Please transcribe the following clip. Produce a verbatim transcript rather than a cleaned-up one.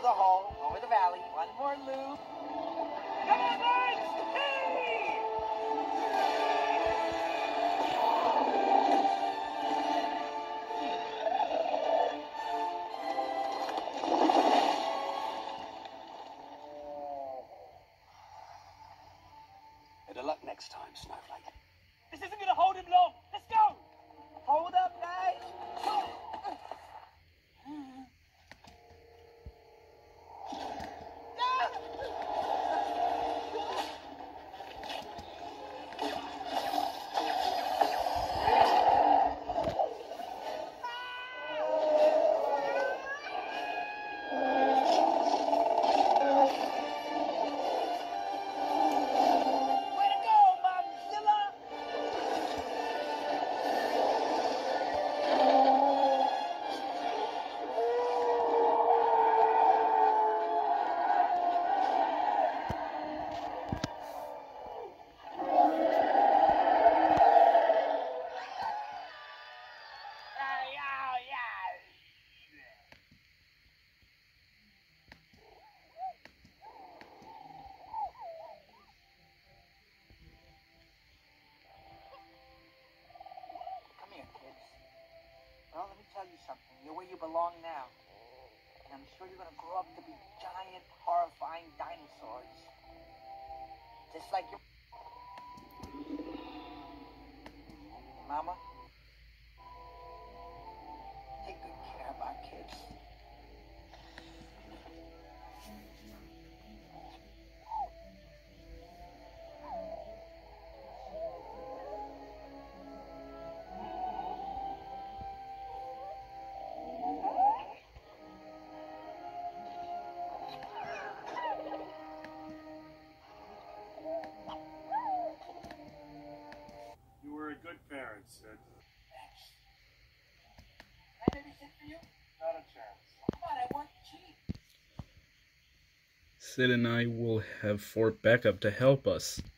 the hole, over the valley, one more loop. Come on, boys! Hey! Better luck next time, Snowflake. This isn't gonna hold him long. Let's go! Hold up, guys! Well, let me tell you something. You're where you belong now. And I'm sure you're gonna grow up to be giant, horrifying dinosaurs. Just like your... Mama, take good care of our kids. You were a good parent, Sid. Thanks. Can I babysit for you? Not a chance. Come on, I want cheap. Sid and I will have Fort backup to help us.